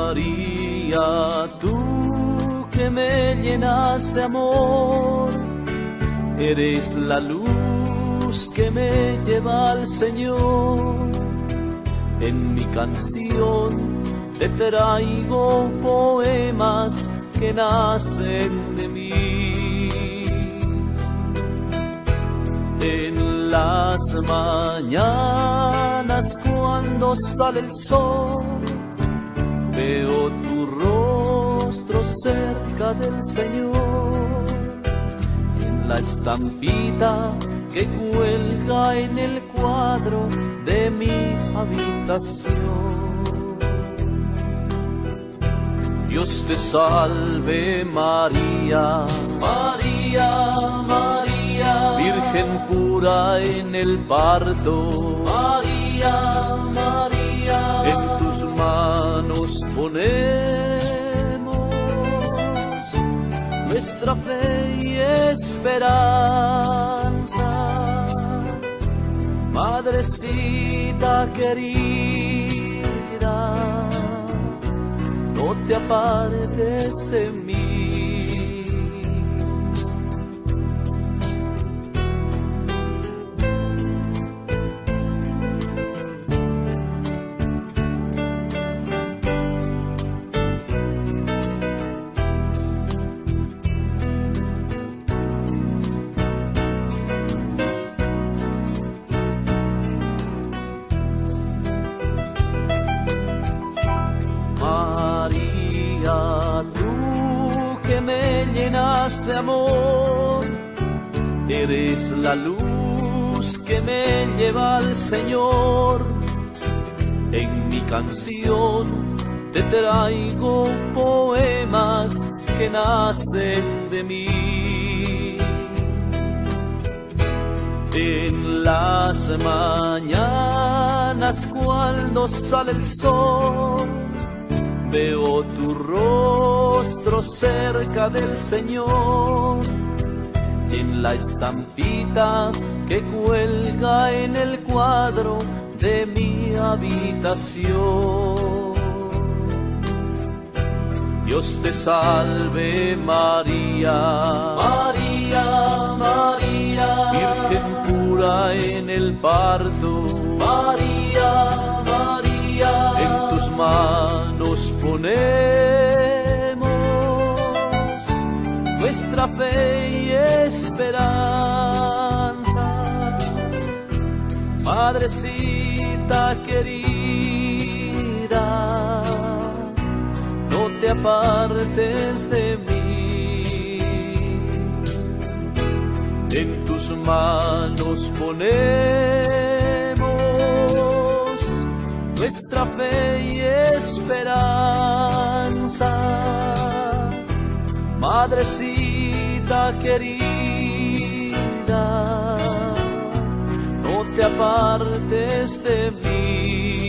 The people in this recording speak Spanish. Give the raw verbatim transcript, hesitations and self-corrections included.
María, tú que me llenas de amor, eres la luz que me lleva al Señor. En mi canción te traigo poemas que nacen de mí. En las mañanas cuando sale el sol, veo tu rostro cerca del Señor. Y en la estampita que cuelga en el cuadro de mi habitación. Dios te salve María, María, María, Virgen pura en el parto. María, María, en tus manos ponemos nuestra fe y esperanza. Madrecita querida, no te apartes de mí. De amor, eres la luz que me lleva al Señor. En mi canción te traigo poemas que nacen de mí. En las mañanas cuando sale el sol, veo tu rostro cerca del Señor. Y en la estampita que cuelga en el cuadro de mi habitación. Dios te salve María, María, María, Virgen pura en el parto. María, María, en tus manos ponemos nuestra fe y esperanza. Madrecita querida, no te apartes de mí. En tus manos ponemos nuestra fe y esperanza. Madrecita querida, no te apartes de mí.